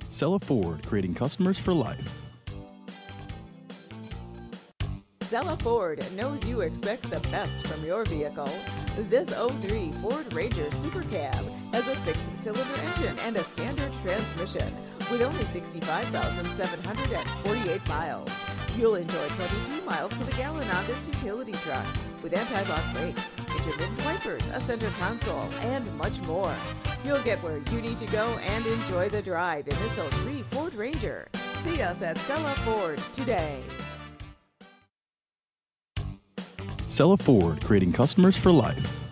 Cella Ford, creating customers for life. Cella Ford knows you expect the best from your vehicle. This '03 Ford Ranger Super Cab has a 6-cylinder engine and a standard transmission. With only 65,748 miles, you'll enjoy 22 miles to the gallon on this utility truck with anti-lock brakes, intermittent wipers, a center console, and much more. You'll get where you need to go and enjoy the drive in this '03 Ford Ranger. See us at Cella Ford today. Cella Ford, creating customers for life.